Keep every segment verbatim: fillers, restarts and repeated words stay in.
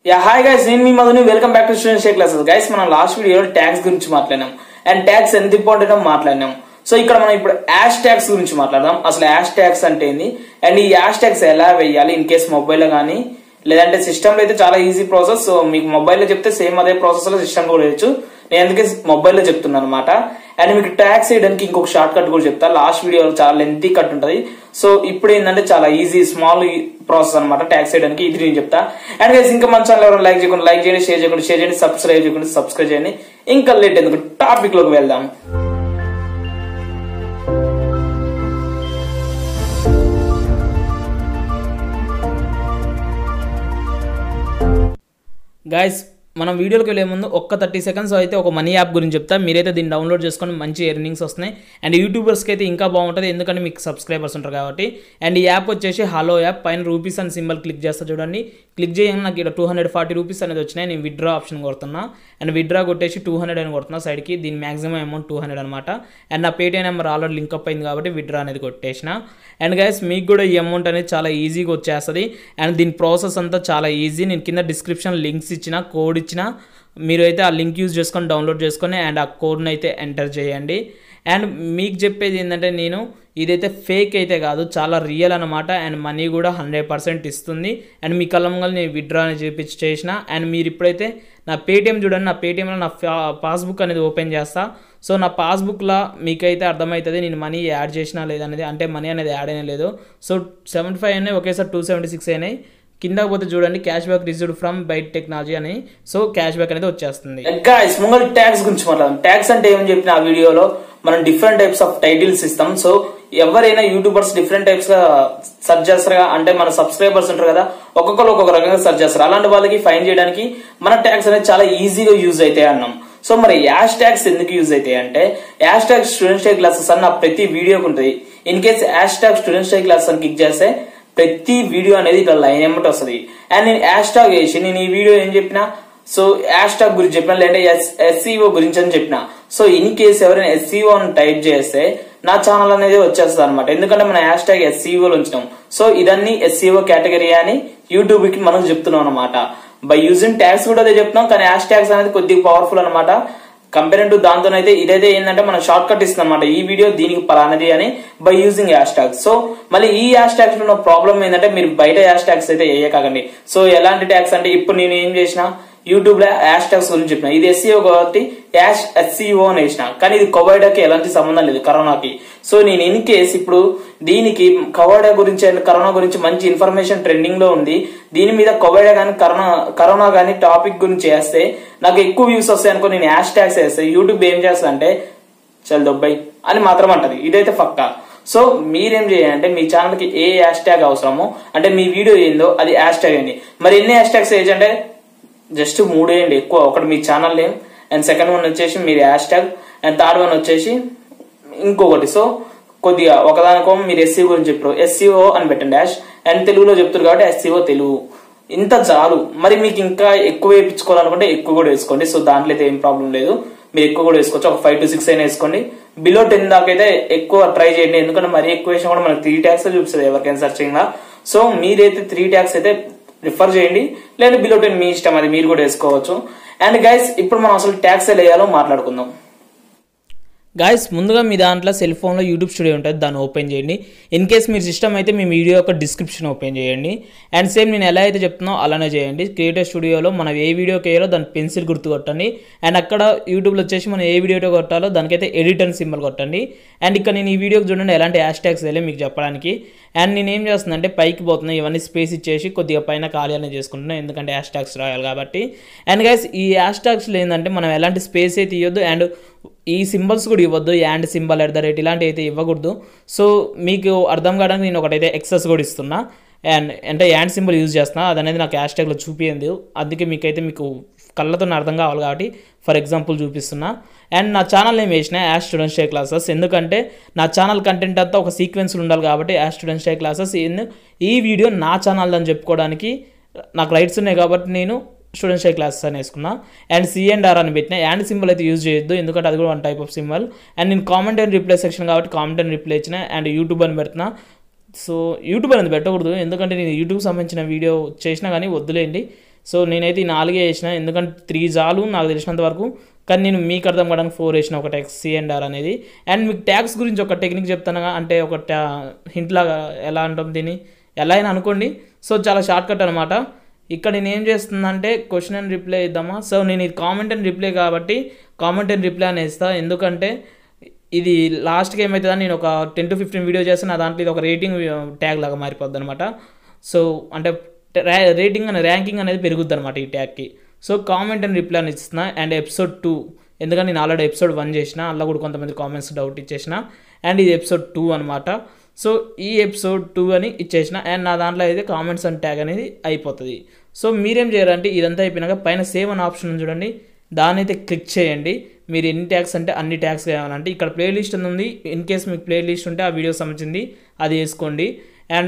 Yeah, hi guys, నేను మీ మధుని welcome back to student shake classes. Guys మనం లాస్ట్ వీడియోలో ట్యాగ్స్ గురించి మాట్లాడినాం అండ్ ట్యాగ్స్ ఎంత ఇంపార్టెంట్ అని మాట్లాడినాం. సో ఇక్కడ మనం ఇప్పుడు హ్యాష్ ట్యాగ్స్ గురించి మాట్లాడదాం. అసలు హ్యాష్ ట్యాగ్స్ అంటే ఏంది అండ్ ఈ హ్యాష్ ట్యాగ్స్ ఎలా వేయాలి ఇన్ కేస్ మొబైల్లో కానీ లేదంటే సిస్టమ్ లో అయితే చాలా ఈజీ ప్రాసెస్. సో మీకు మొబైల్లో చెప్తే సేమ్ అదే ప్రాసెస్ లో సిస్టమ్ కూడా వేయచ్చు. నేను అందుకే మొబైల్లో చెప్తున్నాను అనమాట. అండ్ మీకు ట్యాగ్స్ వేయడానికి ఇంకొక షార్ట్ కట్ కూడా చెప్తా. లాస్ట్ వీడియోలో చాలా లెంతీ కట్ ఉంటుంది. సో ఇప్పుడు ఏంటంటే చాలా ఈజీ స్మాల్ ప్రాసెస్ అనమాట ట్యాగ్స్ వేయడానికి. ఇది నేను చెప్తా. అండ్ గైస్ ఇంకా మన ఛానల్ ఎవరైనా లైక్ చేయకుండా లైక్ చేయండి, షేర్ చేయకుండా షేర్ చేయండి, సబ్స్క్రైబ్ చేయకుండా సబ్స్క్రైబ్ చేయండి. ఇంకా లేట్ ఎందుకు టాపిక్ లోకి వెళ్దాం. గైస్ మనం వీడియోకి వెళ్ళే ముందు ఒక్క థర్టీ సెకండ్స్ అయితే ఒక మనీ యాప్ గురించి చెప్తా. మీరైతే దీన్ని డౌన్లోడ్ చేసుకొని మంచి ఎర్నింగ్స్ వస్తున్నాయి. అండ్ యూట్యూబర్స్కి అయితే ఇంకా బాగుంటుంది, ఎందుకంటే మీకు సబ్స్క్రైబర్స్ ఉంటారు కాబట్టి. అండ్ ఈ యాప్ వచ్చేసి హలో యాప్. పైన రూపీస్ అని సింబల్ క్లిక్ చేస్తా చూడండి. క్లిక్ చేయగానే నాకు ఇక్కడ టూ హండ్రెడ్ ఫార్టీ రూపీస్ అనేది వచ్చినాయి. నేను విత్డ్రా ఆప్షన్ కొడుతున్నా అండ్ విత్డ్రా కొట్టేసి టూ హండ్రెడ్ అని కొడుతున్నా సైడ్కి. దీని మాక్సిమం అమౌంట్ టూ హండ్రెడ్ అనమాట. అండ్ నా Paytm number already link up అయింది కాబట్టి విత్డ్రా అనేది కొట్టేసిన. అండ్ గైస్ మీకు కూడా ఈ అమౌంట్ అనేది చాలా ఈజీగా వచ్చేస్తుంది. అండ్ దీని ప్రాసెస్ అంతా చాలా ఈజీ. నేను కింద డిస్క్రిప్షన్ లింక్స్ ఇచ్చిన, కోడ్ ఇచ్చిన, మీరు అయితే ఆ లింక్ యూజ్ చేసుకొని డౌన్లోడ్ చేసుకొని అండ్ ఆ కోడ్ని అయితే ఎంటర్ చేయండి. అండ్ మీకు చెప్పేది ఏంటంటే నేను ఇదైతే ఫేక్ అయితే కాదు, చాలా రియల్ అనమాట. అండ్ మనీ కూడా హండ్రెడ్ పర్సెంట్ ఇస్తుంది. అండ్ మీ కళ్ళంగా నేను విత్డ్రా అని చేపించి చేసిన. అండ్ మీరు ఇప్పుడైతే నా పేటీఎం చూడండి, నా పేటీఎంలో నా పాస్బుక్ అనేది ఓపెన్ చేస్తా. సో నా పాస్బుక్లో మీకైతే అర్థమవుతుంది నేను మనీ యాడ్ చేసినా లేదనేది. అంటే మనీ అనేది యాడ్ అయినా లేదు. సో సెవెంటీ ఫైవ్ అయినాయి, ఒకేసారి టూ సెవెంటీ సిక్స్ అయినాయి. కిందకి పోతే చూడండి cash back received from byte technology అని. సో క్యాష్ బ్యాక్ అనేది వచ్చేస్తుంది. గైస్ ముంగల్ ట్యాగ్స్ గురించి మాట్లాడదాం. ట్యాగ్స్ అంటే ఏమని చెప్పిన ఆ వీడియోలో మనం డిఫరెంట్ టైప్స్ ఆఫ్ టైటిల్స్ ఇస్తాం. సో ఎవరైనా యూట్యూబర్స్ డిఫరెంట్ టైప్స్ గా సర్చ్ చేస్తారు. అంటే మన సబ్స్క్రైబర్స్ ఉంటారు కదా, ఒక్కొక్కరు ఒక్కొక్క రకంగా సర్చ్ చేస్తారు. అలాంటి వాళ్ళకి ఫైండ్ చేయడానికి మన ట్యాగ్స్ అనేది చాలా ఈజీగా యూజ్ అవుతాయి అన్నాం. సో మరి హ్యాష్ ట్యాగ్స్ ఎందుకు యూజ్ అవుతాయి అంటే hash tag student stay classes అన్న ప్రతి వీడియోకి ఉంటుంది. In case hash tag student stay classes అని క్లిక్ చేస్తే ప్రతి వీడియో అనేది ఇట్లా లైన్ ఎమ్మటి వస్తుంది. అండ్ నేను హ్యాష్ ట్యాగ్ వేసి నేను ఈ వీడియో ఏం చెప్పినా, సో హ్యాష్ ట్యాగ్ గురించి చెప్పినా లేదంటే ఎస్సీఓ గురించి అని చెప్పిన. సో ఇన్ కేసు ఎవరైనా ఎస్సీఓ అని టైప్ చేస్తే నా ఛానల్ అనేది వచ్చేస్తుంది అనమాట. ఎందుకంటే మన హ్యాష్ ట్యాగ్ ఎస్సీఓలో ఉంచినాం. సో ఇదన్నీ ఎస్సీఓ కేటగిరీ అని యూట్యూబ్ కి మనం చెప్తున్నాం అనమాట. బై యూజింగ్ ట్యాగ్స్ కూడా అదే చెప్తున్నాం, కానీ హ్యాష్ ట్యాగ్స్ అనేది కొద్దిగా పవర్ఫుల్ అనమాట. కంపేర్ టు దాంతోనైతే ఇదైతే ఏంటంటే మనం షార్ట్ కట్ ఇస్తుంది అనమాట. ఈ వీడియో దీనికి పలానది అని by using hash tags. So మళ్ళీ ఈ హ్యాష్ ట్యాగ్స్ లో ప్రాబ్లం ఏంటంటే మీరు బయట హ్యాష్ ట్యాగ్స్ అయితే వేయకండి. సో ఎలాంటి ట్యాగ్స్ అంటే ఇప్పుడు నేను ఏం చేసిన యూట్యూబ్ లో హ్యాష్ ట్యాగ్స్ గురించి చెప్పిన. ఇది ఎస్సీఓ కాబట్టి హ్యాష్ ఎస్సీఓ అని వేసిన, కానీ ఇది కోవిడ్కి ఎలాంటి సంబంధం లేదు, కరోనాకి. సో నేను ఇన్ కేస్ ఇప్పుడు దీనికి కోవిడ్ గురించి అండ్ కరోనా గురించి మంచి ఇన్ఫర్మేషన్ ట్రెండింగ్ లో ఉంది. దీని మీద కోవిడ్ కానీ కరోనా కరోనా కానీ టాపిక్ గురించి వేస్తే నాకు ఎక్కువ వ్యూస్ వస్తాయి అనుకో, నేను హ్యాష్ ట్యాగ్స్ వేస్తే యూట్యూబ్ ఏం చేస్తా అంటే చల్ దొబ్బాయి అని మాత్రం అంటది. ఇదైతే పక్కా. సో మీరేం చేయాలంటే మీ ఛానల్ కి ఏ హ్యాష్ ట్యాగ్ అవసరమో అంటే మీ వీడియో ఏందో అది హ్యాష్ ట్యాగ్ అండి. మరి ఎన్ని హ్యాష్ ట్యాగ్స్ వేయచ్చు అంటే జస్ట్ మూడు వేయండి ఎక్కువ. ఒకటి మీ channel name and second one వచ్చేసి మీరు hash tag and third one వచ్చేసి ఇంకొకటి. సో కొద్దిగా ఒకదానికో మీరు ఎస్సీఓ గురించి చెప్పారు, ఎస్సీఓ అని పెట్టండి డాష్. అండ్ తెలుగులో చెప్తారు కాబట్టి ఎస్సీఓ తెలుగు, ఇంత చాలు. మరి మీకు ఇంకా ఎక్కువ వేయించుకోవాలనుకుంటే ఎక్కువ కూడా వేసుకోండి. సో దాంట్లో అయితే ఏం ప్రాబ్లం లేదు, మీరు ఎక్కువ కూడా వేసుకోవచ్చు. ఒక ఫైవ్ టు సిక్స్ అయినా వేసుకోండి. బిలో టెన్ దాకా అయితే ఎక్కువ ట్రై చేయండి, ఎందుకంటే మరీ ఎక్కువ వేసినా కూడా మనకి త్రీ ట్యాగ్స్ చూపిస్తుంది ఎవరికైనా సర్చింగ్ గా. సో మీరైతే త్రీ ట్యాగ్స్ అయితే రిఫర్ చేయండి, లేదా బిలో టెన్ మీ ఇష్టం, అది మీరు కూడా వేసుకోవచ్చు. అండ్ గైస్ ఇప్పుడు మనం అసలు ట్యాగ్స్ ఎలా వేయాలో మాట్లాడుకుందాం. గాయస్ ముందుగా మీ దాంట్లో సెల్ ఫోన్లో యూట్యూబ్ స్టూడియో ఉంటుంది, దాన్ని ఓపెన్ చేయండి. ఇన్ కేస్ మీరు సిస్టమ్ అయితే మీ వీడియో యొక్క డిస్క్రిప్షన్ ఓపెన్ చేయండి. అండ్ సేమ్ నేను ఎలా అయితే చెప్తున్నా అలానే చేయండి. క్రియేటర్ స్టూడియోలో మనం ఏ వీడియోకి వేయాలో దాని పెన్సిల్ గుర్తు కొట్టండి. అండ్ అక్కడ యూట్యూబ్లో వచ్చేసి మనం ఏ వీడియో కొట్టాలో దానికైతే ఎడిట్ అని సింబల్ కొట్టండి. అండ్ ఇక్కడ నేను ఈ వీడియోకి చూడండి ఎలాంటి హ్యాష్ ట్యాగ్స్ వేయాలి మీకు చెప్పడానికి. అండ్ నేను ఏం చేస్తున్నా అంటే పైకి పోతున్నా, ఇవన్నీ స్పేస్ ఇచ్చేసి కొద్దిగా పైన ఖాళీ అనేది చేసుకుంటున్నాను, ఎందుకంటే హ్యాష్ ట్యాగ్స్ రాయాలి కాబట్టి. అండ్ గైస్ ఈ హ్యాష్ ట్యాగ్స్లో ఏంటంటే మనం ఎలాంటి స్పేస్ అయితే ఇవ్వద్దు అండ్ ఈ సింబల్స్ కూడా ఇవ్వద్దు, and symbol at the rate ఇలాంటివి అయితే ఇవ్వకూడదు. సో మీకు అర్థం కావడానికి నేను ఒకటైతే ఎక్సెస్ కూడా ఇస్తున్నా. అండ్ అంటే యాండ్ సింబల్ యూజ్ చేస్తున్నా, అది అనేది నాకు హ్యాష్ ట్యాగ్లో చూపించదు, అందుకే మీకైతే మీకు కళ్ళతో అర్థం కావాలి కాబట్టి ఫర్ ఎగ్జాంపుల్ చూపిస్తున్నా. అండ్ నా ఛానల్ నేమ్ వేసిన యాష్ స్టూడెంట్ స్టే క్లాసెస్, ఎందుకంటే నా ఛానల్ కంటెంట్ అంతా ఒక సీక్వెన్స్లో ఉండాలి కాబట్టి యాష్ స్టూడెంట్ స్టే క్లాసెస్. ఈ వీడియో నా ఛానల్ అని చెప్పుకోవడానికి నాకు రైట్స్ ఉన్నాయి కాబట్టి నేను స్టూడెంట్ స్టే క్లాసెస్ అని వేసుకున్నా. అండ్ సి అండ్ ఆర్ అని పెట్టిన. యాండ్ సింబల్ అయితే యూజ్ చేయొద్దు, ఎందుకంటే అది కూడా one type of symbol. And నేను కామెంట్ అండ్ రిప్లై సెక్షన్ కాబట్టి కామెంట్ అండ్ రిప్లై ఇచ్చిన. అండ్ యూట్యూబ్ అని పెడుతున్నా. సో యూట్యూబ్ అనేది పెట్టకూడదు, ఎందుకంటే నేను యూట్యూబ్ సంబంధించిన వీడియో చేసినా కానీ వద్దులేండి. సో నేనైతే ఈ నాలుగే వేసిన, ఎందుకంటే త్రీ చాలు నాకు తెలిసినంత వరకు. కానీ నేను మీకు అర్థం కావడానికి ఫోర్ వేసిన, ఒక ట్యాక్స్ సి అండ్ ఆర్ అనేది. అండ్ మీకు ట్యాక్స్ గురించి ఒక టెక్నిక్ చెప్తాను, అంటే ఒక ట్యా హింట్ లాగా ఎలా అంటాం దీన్ని, ఎలా అయినా అనుకోండి. సో చాలా షార్ట్ కట్ అనమాట. ఇక్కడ నేను ఏం చేస్తుందంటే క్వశ్చన్ అండ్ రిప్లై ఇద్దామా. సో నేను ఇది కామెంట్ అండ్ రిప్లై కాబట్టి కామెంట్ అండ్ రిప్లై అని ఇస్తాను, ఎందుకంటే ఇది లాస్ట్కి ఏమవుతుందని నేను ఒక టెన్ టు ఫిఫ్టీన్ వీడియో చేస్తే నా దాంట్లో ఇది ఒక రేటింగ్ ట్యాగ్ లాగా మారిపోద్ది అనమాట. సో అంటే రేటింగ్ అనే ర్యాంకింగ్ అనేది పెరుగుద్ది అనమాట ఈ ట్యాగ్కి. సో కామెంట్ అండ్ రిప్లై అని ఇస్తున్నా. అండ్ ఎపిసోడ్ టూ, ఎందుకంటే నేను ఆల్రెడీ ఎపిసోడ్ వన్ చేసిన, అందులో కూడా కొంతమంది కామెంట్స్ డౌట్ ఇచ్చేసిన. అండ్ ఇది ఎపిసోడ్ టూ అనమాట. సో ఈ ఎపిసోడ్ టూ అని ఇచ్చేసిన. అండ్ నా దాంట్లో అయితే కామెంట్స్ అండ్ ట్యాగ్ అనేది అయిపోతుంది. సో మీరేం చేయాలంటే ఇదంతా అయిపోయినాక పైన సేవ్ అనే ఆప్షన్ చూడండి, దాని అయితే క్లిక్ చేయండి. మీరు ఎన్ని ట్యాగ్స్ అంటే అన్ని ట్యాగ్స్ కావాలంటే ఇక్కడ ప్లేలిస్ట్ అని ఉంది. ఇన్ కేస్ మీకు ప్లేలిస్ట్ ఉంటే ఆ వీడియో సంబంధించింది అది వేసుకోండి. అండ్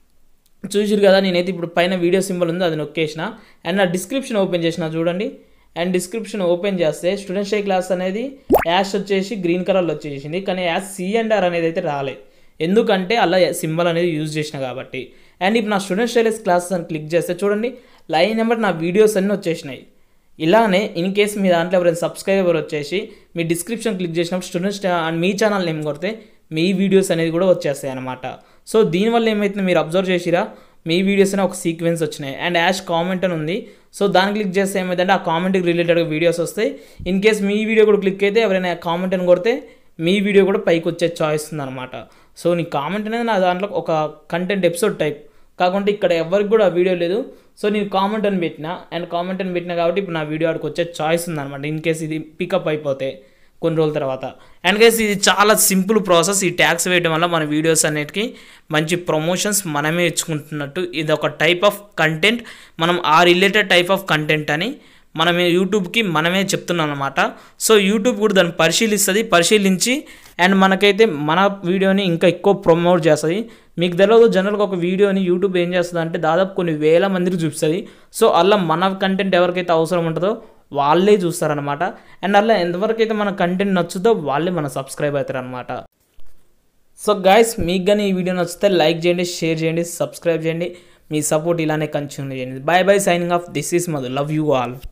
చూసిరు కదా, నేనైతే ఇప్పుడు పైన వీడియో సింబల్ ఉంది అది నొక్కేసిన. అండ్ నా డిస్క్రిప్షన్ ఓపెన్ చేసిన చూడండి. అండ్ డిస్క్రిప్షన్ ఓపెన్ చేస్తే స్టూడెంట్ స్టే క్లాస్ అనేది యాష్ వచ్చేసి గ్రీన్ కలర్లో వచ్చేసింది, కానీ యాష్ సి అండ్ ఆర్ అనేది అయితే రాలే, ఎందుకంటే అలా సింబల్ అనేది యూజ్ చేసిన కాబట్టి. అండ్ ఇప్పుడు నా స్టూడెంట్ స్టైలెస్ క్లాసెస్ అని క్లిక్ చేస్తే చూడండి లైన్ నెంబర్ నా వీడియోస్ అన్నీ వచ్చేసినాయి. ఇలానే ఇన్ కేస్ మీ దాంట్లో ఎవరైనా సబ్స్క్రైబర్ వచ్చేసి మీ డిస్క్రిప్షన్ క్లిక్ చేసినప్పుడు స్టూడెంట్స్ అండ్ మీ ఛానల్ నేమ్ కొడితే మీ వీడియోస్ అనేది కూడా వచ్చేస్తాయి అనమాట. సో దీనివల్ల ఏమైతే మీరు అబ్జర్వ్ చేసిరా, మీ వీడియోస్ అనే ఒక సీక్వెన్స్ వచ్చినాయి. అండ్ యాష్ కామెంట్ అని ఉంది, సో దాన్ని క్లిక్ చేస్తే ఏమైందంటే ఆ కామెంట్కి రిలేటెడ్గా వీడియోస్ వస్తాయి. ఇన్ కేస్ మీ వీడియో కూడా క్లిక్ అయితే ఎవరైనా కామెంట్ అని కొడితే మీ వీడియో కూడా పైకి వచ్చే చాయిస్ ఉంది అనమాట. సో నీ కామెంట్ అనేది నా దాంట్లో ఒక కంటెంట్ ఎపిసోడ్ టైప్ కాకుండా ఇక్కడ ఎవరికి కూడా వీడియో లేదు. సో నేను కామెంట్ అని పెట్టిన, అండ్ కామెంట్ అని పెట్టినా కాబట్టి ఇప్పుడు నా వీడియో ఆడికి వచ్చే చాయిస్ ఉందన్నమాట, ఇన్ కేస్ ఇది పికప్ అయిపోతే కొన్ని రోజుల తర్వాత. అండ్ కేస్ ఇది చాలా సింపుల్ ప్రాసెస్. ఈ ట్యాగ్స్ వేయడం వల్ల మన వీడియోస్ అన్నిటికీ మంచి ప్రమోషన్స్ మనమే ఇచ్చుకుంటున్నట్టు. ఇది ఒక టైప్ ఆఫ్ కంటెంట్, మనం ఆ రిలేటెడ్ టైప్ ఆఫ్ కంటెంట్ అని మనమే యూట్యూబ్కి మనమే చెప్తున్నాం అనమాట. సో యూట్యూబ్ కూడా దాన్ని పరిశీలిస్తుంది, పరిశీలించి అండ్ మనకైతే మన వీడియోని ఇంకా ఎక్కువ ప్రమోట్ చేస్తుంది. మీకు తెలియదు, జనరల్గా ఒక వీడియోని యూట్యూబ్ ఏం చేస్తుంది అంటే దాదాపు కొన్ని వేల మందికి చూపిస్తుంది. సో అలా మన కంటెంట్ ఎవరికైతే అవసరం ఉంటుందో వాళ్ళే చూస్తారనమాట. అండ్ అలా ఎంతవరకైతే మన కంటెంట్ నచ్చుతో వాళ్ళే మన సబ్స్క్రైబ్ అవుతారు అనమాట. సో గైస్, మీకు కానీ ఈ వీడియో నచ్చితే లైక్ చేయండి, షేర్ చేయండి, సబ్స్క్రైబ్ చేయండి. మీ సపోర్ట్ ఇలానే కంటిన్యూ చేయండి. Bye bye, signing off. This is Madhu. Love you all.